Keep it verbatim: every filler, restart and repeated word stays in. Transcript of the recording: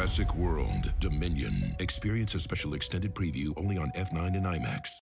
Jurassic World Dominion. Experience a special extended preview only on F nine and IMAX.